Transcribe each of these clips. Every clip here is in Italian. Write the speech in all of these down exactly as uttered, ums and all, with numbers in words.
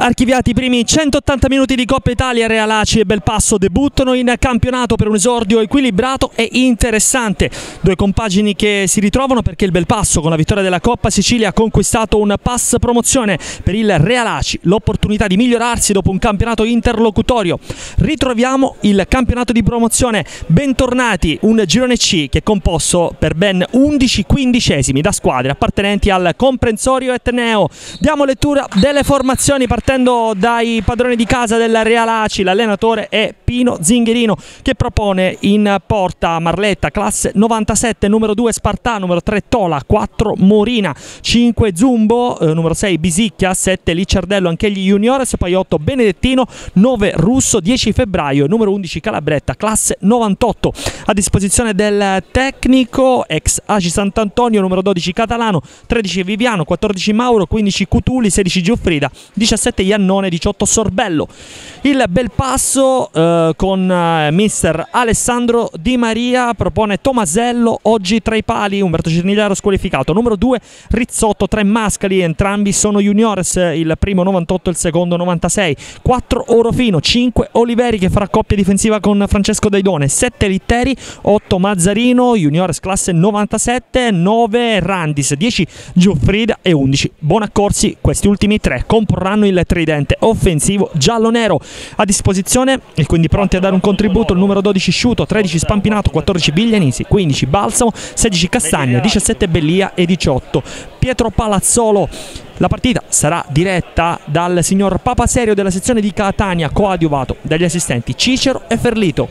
Archiviati i primi centottanta minuti di Coppa Italia, Realaci e Belpasso debuttano in campionato per un esordio equilibrato e interessante. Due compagini che si ritrovano perché il Belpasso con la vittoria della Coppa Sicilia ha conquistato un pass promozione, per il Realaci l'opportunità di migliorarsi dopo un campionato interlocutorio. Ritroviamo il campionato di promozione, bentornati, un girone C che è composto per ben undici quindicesimi da squadre appartenenti al comprensorio etneo. Diamo lettura delle formazioni partendo dai padroni di casa del Realaci. L'allenatore è Pino Zingherino, che propone in porta Marletta, classe novantasette, numero due Spartà, numero tre Tola, quattro Morina, cinque Zumbo, eh, numero sei Bisicchia, sette Licciardello, anch'egli juniores, poi otto Benedettino, nove Russo, dieci Febbraio, numero undici Calabretta, classe novantotto. A disposizione del tecnico ex Aci Sant'Antonio, numero dodici Catalano, tredici Viviano, quattordici Mauro, quindici Cutuli, sedici Gioffrida, diciassette Iannone, diciotto Sorbello. Il Belpasso eh, con eh, mister Alessandro Di Maria propone Tomasello, oggi tra i pali, Umberto Cernigliaro squalificato, numero due Rizzotto, tre Mascali, entrambi sono juniores, il primo novantotto e il secondo novantasei, quattro Orofino, cinque Oliveri che farà coppia difensiva con Francesco Daidone, sette Litteri, otto Mazzarino, juniores classe novantasette, nove Randis, dieci Gioffrida e undici Bonaccorsi. Questi ultimi tre comporranno il tridente offensivo giallo-nero. A disposizione e quindi pronti a dare un contributo il numero dodici Sciuto, tredici Spampinato, quattordici Biglianisi, quindici Balsamo, sedici Castagna, diciassette Bellia e diciotto Pietro Palazzolo. La partita sarà diretta dal signor Papaserio della sezione di Catania, coadiuvato dagli assistenti Cicero e Ferlito.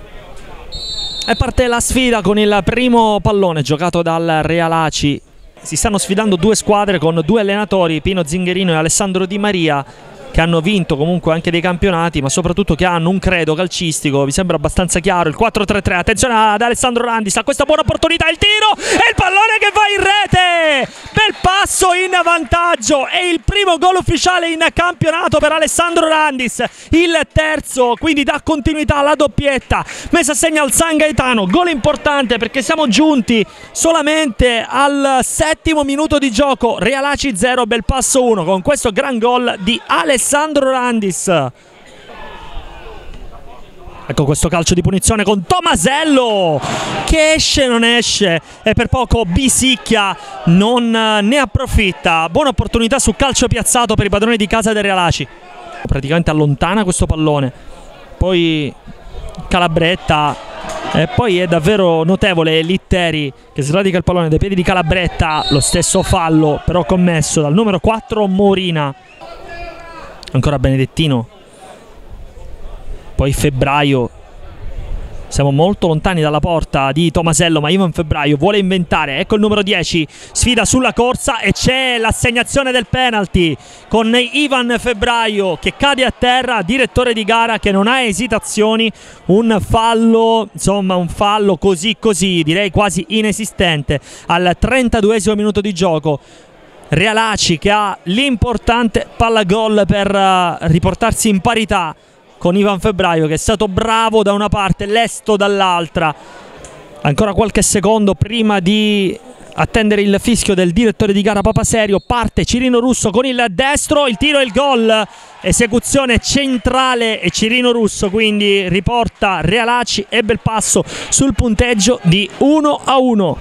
E parte la sfida con il primo pallone giocato dal Realaci. Si stanno sfidando due squadre con due allenatori, Pino Zingherino e Alessandro Di Maria, che hanno vinto comunque anche dei campionati, ma soprattutto che hanno un credo calcistico. Vi sembra abbastanza chiaro il quattro tre tre. Attenzione ad Alessandro Randis, a questa buona opportunità, il tiro e il pallone che va in rete. Belpasso in vantaggio e il primo gol ufficiale in campionato per Alessandro Randis, il terzo, quindi dà continuità alla doppietta messa a segno al San Gaetano. Gol importante perché siamo giunti solamente al settimo minuto di gioco. Realaci zero, Belpasso uno, con questo gran gol di Alessandro Alessandro Randis. Ecco questo calcio di punizione con Tomasello che esce non esce e per poco Bisicchia non ne approfitta. Buona opportunità su calcio piazzato per i padroni di casa del Realaci. Praticamente allontana questo pallone, poi Calabretta e poi è davvero notevole Litteri che sradica il pallone dai piedi di Calabretta. Lo stesso fallo però commesso dal numero quattro Morina. Ancora Benedettino, poi Febbraio. Siamo molto lontani dalla porta di Tomasello, ma Ivan Febbraio vuole inventare. Ecco il numero dieci, sfida sulla corsa e c'è l'assegnazione del penalty con Ivan Febbraio che cade a terra, direttore di gara che non ha esitazioni. Un fallo, insomma un fallo così così, direi quasi inesistente al trentaduesimo minuto di gioco. Realaci che ha l'importante palla gol per uh, riportarsi in parità con Ivan Febbraio, che è stato bravo da una parte, lesto dall'altra. Ancora qualche secondo prima di attendere il fischio del direttore di gara Papaserio. Parte Cirino Russo con il destro, il tiro e il gol, esecuzione centrale e Cirino Russo quindi riporta Realaci e Belpasso sul punteggio di uno a uno.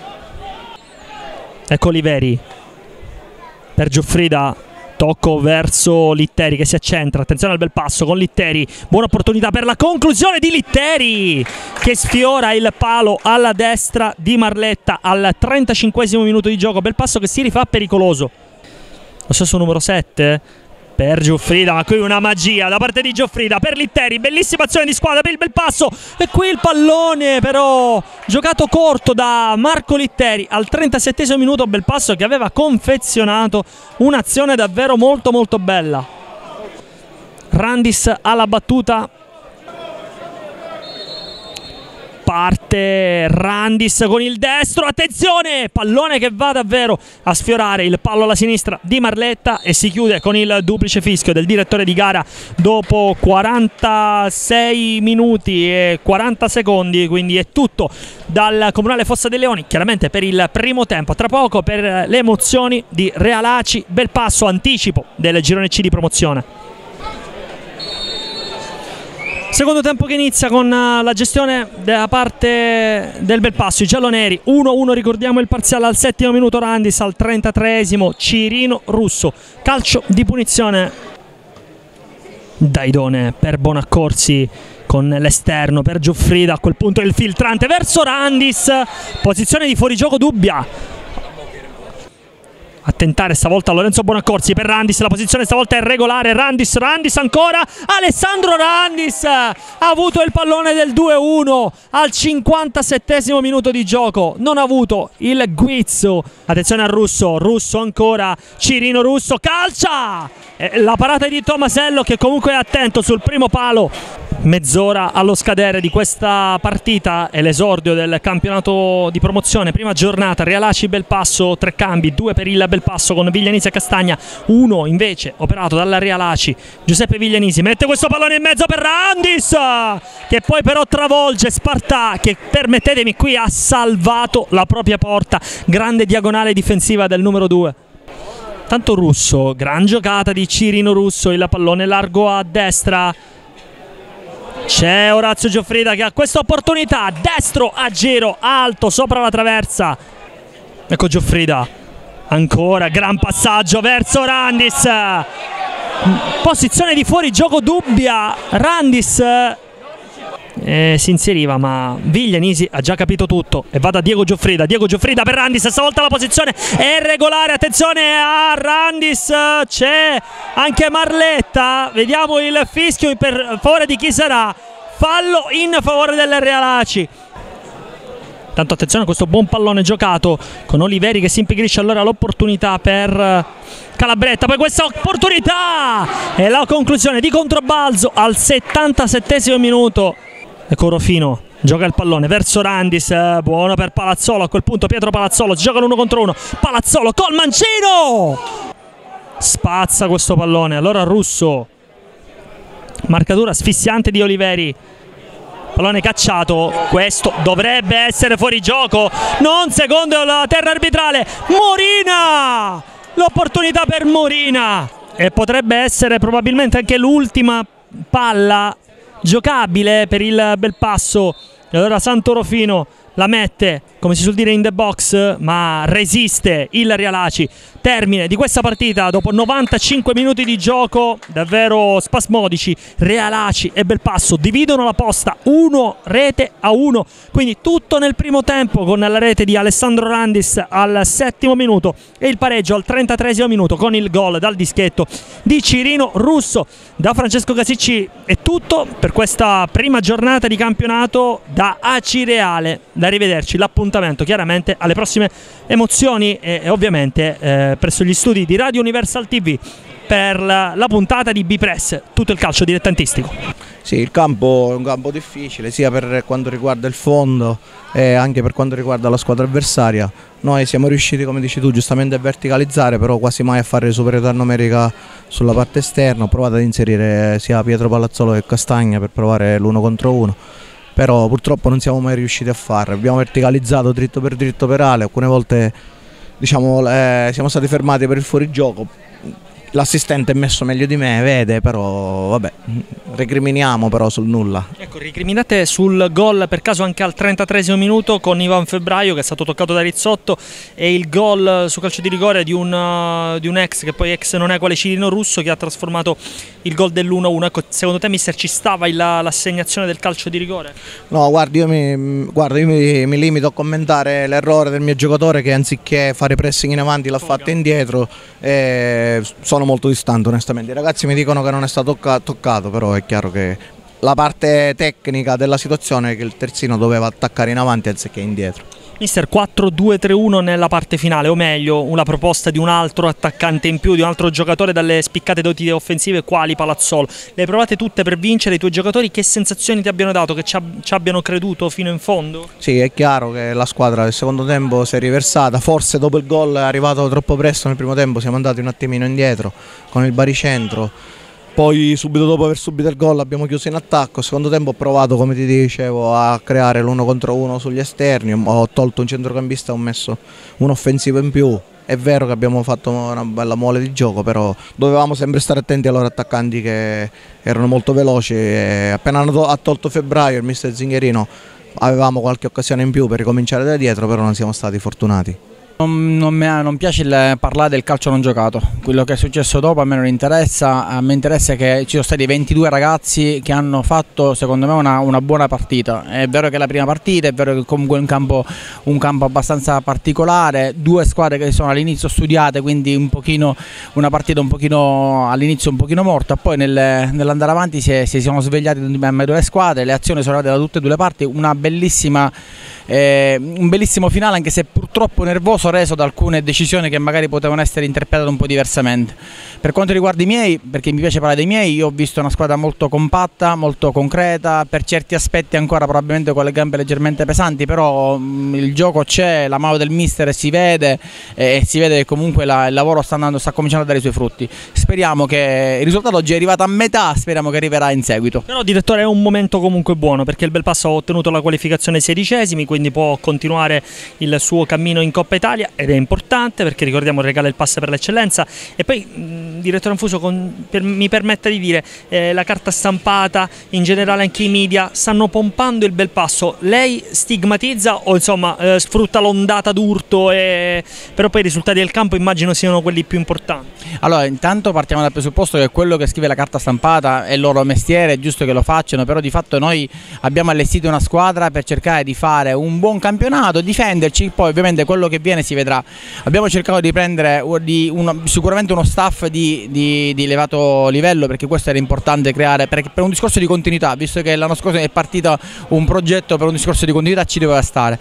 Ecco Oliveri per Gioffrida, tocco verso Litteri che si accentra. Attenzione al Belpasso con Litteri, buona opportunità per la conclusione di Litteri che sfiora il palo alla destra di Marletta al trentacinquesimo minuto di gioco. Belpasso che si rifà pericoloso. Lo stesso numero sette per Gioffrida, ma qui una magia da parte di Gioffrida per Litteri, bellissima azione di squadra per il Belpasso e qui il pallone però giocato corto da Marco Litteri al trentasettesimo minuto. Belpasso che aveva confezionato un'azione davvero molto molto bella. Randis alla battuta, parte Randis con il destro, attenzione, pallone che va davvero a sfiorare il palo alla sinistra di Marletta e si chiude con il duplice fischio del direttore di gara dopo quarantasei minuti e quaranta secondi, quindi è tutto dal Comunale Fossa dei Leoni, chiaramente per il primo tempo. Tra poco per le emozioni di Realaci Belpasso, anticipo del girone C di promozione. Secondo tempo che inizia con la gestione da parte del Belpasso, i gialloneri. Uno a uno, ricordiamo il parziale al settimo minuto. Randis al trentatreesimo, Cirino Russo, calcio di punizione Daidone per Bonaccorsi con l'esterno per Giuffrida, a quel punto il filtrante verso Randis, posizione di fuorigioco dubbia. A tentare stavolta Lorenzo Bonaccorsi per Randis, la posizione stavolta è regolare. Randis, Randis ancora, Alessandro Randis ha avuto il pallone del due a uno al cinquantasettesimo minuto di gioco, non ha avuto il guizzo. Attenzione a Russo, Russo ancora, Cirino Russo, calcia! E la parata di Tomasello che comunque è attento sul primo palo. Mezz'ora allo scadere di questa partita è l'esordio del campionato di promozione, prima giornata. Realaci Belpasso, tre cambi, due per il Belpasso con Viglianisi e Castagna, uno invece operato dalla Realaci. Giuseppe Viglianisi mette questo pallone in mezzo per Randis, che poi però travolge Spartà, che, permettetemi qui, ha salvato la propria porta. Grande diagonale difensiva del numero due. Tanto Russo, gran giocata di Cirino Russo, il pallone largo a destra. C'è Orazio Giuffrida che ha questa opportunità, destro a giro, alto, sopra la traversa. Ecco Giuffrida, ancora, gran passaggio verso Randis. Posizione di fuorigioco dubbia, Randis eh, si inseriva ma Viglianisi ha già capito tutto e va da Diego Giuffrida. Diego Giuffrida per Randis, stavolta la posizione è regolare, attenzione a Randis, c'è anche Marletta, vediamo il fischio per favore di chi sarà, fallo in favore del Realaci. Tanto attenzione a questo buon pallone giocato con Oliveri che si impigrisce, allora l'opportunità per Calabretta, poi questa opportunità e la conclusione di controbalzo al settantasettesimo minuto. Ecco Rofino, gioca il pallone verso Randis, buono per Palazzolo, a quel punto Pietro Palazzolo, si giocano uno contro uno, Palazzolo col mancino, spazza questo pallone, allora Russo, marcatura asfissiante di Oliveri, pallone cacciato, questo dovrebbe essere fuori gioco, non secondo la terra arbitrale. Morina, l'opportunità per Morina e potrebbe essere probabilmente anche l'ultima palla giocabile per il Belpasso. E allora Santorofino la mette, come si suol dire, in the box, ma resiste il Realaci. Termine di questa partita dopo novantacinque minuti di gioco davvero spasmodici. Realaci e Belpasso dividono la posta uno rete a uno, quindi tutto nel primo tempo con la rete di Alessandro Randis al settimo minuto e il pareggio al trentatreesimo minuto con il gol dal dischetto di Cirino Russo. Da Francesco Casicci è tutto per questa prima giornata di campionato da Acireale. Da rivederci, l'appuntamento chiaramente alle prossime emozioni e, e ovviamente eh, presso gli studi di Radio Universal T V per la, la puntata di B-Press, tutto il calcio dilettantistico. Sì, il campo è un campo difficile sia per quanto riguarda il fondo e anche per quanto riguarda la squadra avversaria. Noi siamo riusciti, come dici tu, giustamente a verticalizzare, però quasi mai a fare superiorità numerica sulla parte esterna. Ho provato ad inserire sia Pietro Palazzolo che Castagna per provare l'uno contro uno, però purtroppo non siamo mai riusciti a farlo. Abbiamo verticalizzato dritto per dritto per ale, alcune volte diciamo, eh, siamo stati fermati per il fuorigioco. L'assistente è messo meglio di me, vede, però vabbè, recriminiamo però sul nulla. Ecco, recriminate sul gol per caso anche al trentatreesimo minuto con Ivan Febbraio che è stato toccato da Rizzotto e il gol su calcio di rigore di un, uh, di un ex che poi ex non è quale Cirino Russo che ha trasformato il gol dell'uno a uno. Ecco, secondo te mister ci stava l'assegnazione del calcio di rigore? No, guarda, io mi, guarda, io mi, mi limito a commentare l'errore del mio giocatore che anziché fare pressing in avanti l'ha fatto indietro. E sono molto distante onestamente, i ragazzi mi dicono che non è stato toccato, però è chiaro che la parte tecnica della situazione è che il terzino doveva attaccare in avanti anziché indietro. Mister, quattro due tre uno nella parte finale, o meglio una proposta di un altro attaccante in più, di un altro giocatore dalle spiccate doti offensive quali Palazzolo. Le hai provate tutte per vincere, i tuoi giocatori che sensazioni ti abbiano dato, che ci, ab ci abbiano creduto fino in fondo? Sì, è chiaro che la squadra nel secondo tempo si è riversata, forse dopo il gol è arrivato troppo presto nel primo tempo, siamo andati un attimino indietro con il baricentro. Poi subito dopo aver subito il gol abbiamo chiuso in attacco, secondo tempo ho provato, come ti dicevo, a creare l'uno contro uno sugli esterni, ho tolto un centrocampista, ho messo un offensivo in più. È vero che abbiamo fatto una bella mole di gioco, però dovevamo sempre stare attenti ai loro attaccanti che erano molto veloci e appena hanno tolto Febbraio il mister Zincherino avevamo qualche occasione in più per ricominciare da dietro, però non siamo stati fortunati. Non, non mi non piace il parlare del calcio non giocato, quello che è successo dopo a me non interessa, a me interessa che ci sono stati ventidue ragazzi che hanno fatto secondo me una, una buona partita. È vero che è la prima partita, è vero che comunque è un campo, un campo abbastanza particolare, due squadre che sono all'inizio studiate, quindi un pochino, una partita un pochino all'inizio un pochino morta, poi nel, nell'andare avanti si, è, si sono svegliati le due squadre, le azioni sono arrivate da tutte e due le parti, una bellissima, eh, un bellissimo finale, anche se purtroppo nervoso, reso da alcune decisioni che magari potevano essere interpretate un po' diversamente. Per quanto riguarda i miei, perché mi piace parlare dei miei, io ho visto una squadra molto compatta, molto concreta, per certi aspetti ancora probabilmente con le gambe leggermente pesanti, però mh, il gioco c'è, la mano del mister si vede e si vede che comunque la, il lavoro sta, andando, sta cominciando a dare i suoi frutti. Speriamo che il risultato oggi è arrivato a metà, speriamo che arriverà in seguito. Però direttore, è un momento comunque buono perché il Belpasso ha ottenuto la qualificazione ai sedicesimi, quindi può continuare il suo cammino in Coppa Italia ed è importante perché ricordiamo regala il pass per l'eccellenza. E poi mh, direttore Anfuso, con, per, mi permetta di dire, eh, la carta stampata, in generale anche i media stanno pompando il Belpasso. Lei stigmatizza o insomma eh, sfrutta l'ondata d'urto, e... però poi i risultati del campo immagino siano quelli più importanti? Allora, intanto partiamo dal presupposto che quello che scrive la carta stampata è il loro mestiere, è giusto che lo facciano, però di fatto noi abbiamo allestito una squadra per cercare di fare un buon campionato, difenderci, poi ovviamente quello che viene si vedrà. Abbiamo cercato di prendere di uno, sicuramente uno staff di, di, di elevato livello, perché questo era importante creare, per, per un discorso di continuità, visto che l'anno scorso è partito un progetto per un discorso di continuità, ci doveva stare.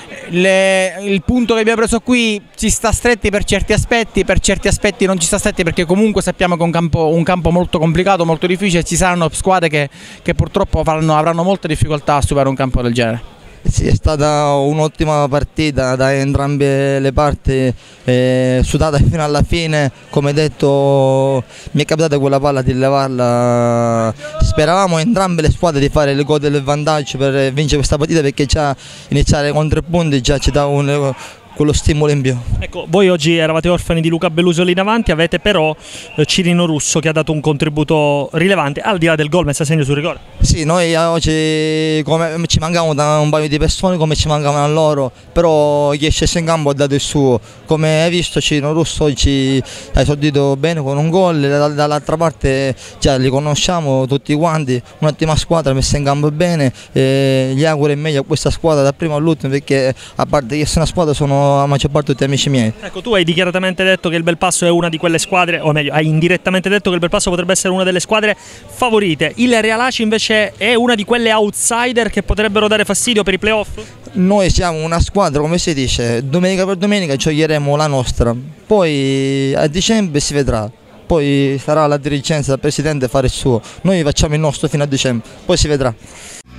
Le, il punto che abbiamo preso qui ci sta stretti per certi aspetti, per certi aspetti non ci sta stretti, perché comunque sappiamo che è un campo, un campo molto complicato, molto difficile, ci saranno squadre che, che purtroppo faranno, avranno molte difficoltà a superare un campo del genere. Sì, è stata un'ottima partita da entrambe le parti, eh, sudata fino alla fine, come detto mi è capitata quella palla di levarla. Speravamo entrambe le squadre di fare le gol del vantaggio per vincere questa partita, perché già iniziare con tre punti già ci dà un... quello stimolo in più. Ecco, voi oggi eravate orfani di Luca Bellusio lì in avanti, avete però eh, Cirino Russo che ha dato un contributo rilevante, al di là del gol messo a segno sul rigore. Sì, noi oggi come, ci mancavamo da un paio di persone come ci mancavano a loro, però chi è sceso in campo ha dato il suo. Come hai visto, Cirino Russo oggi ha esordito bene con un gol, dall'altra parte già li conosciamo tutti quanti, un'ottima squadra messa in campo bene, e gli auguro il meglio a questa squadra da prima all'ultimo, perché a parte che essere una squadra sono la maggior parte tutti amici miei. Ecco, tu hai dichiaratamente detto che il Belpasso è una di quelle squadre, o meglio hai indirettamente detto che il Belpasso potrebbe essere una delle squadre favorite. Il Real Aci invece è una di quelle outsider che potrebbero dare fastidio per i playoff? Noi siamo una squadra, come si dice, domenica per domenica giocheremo la nostra, poi a dicembre si vedrà, poi sarà la dirigenza, il presidente a fare il suo, noi facciamo il nostro fino a dicembre, poi si vedrà.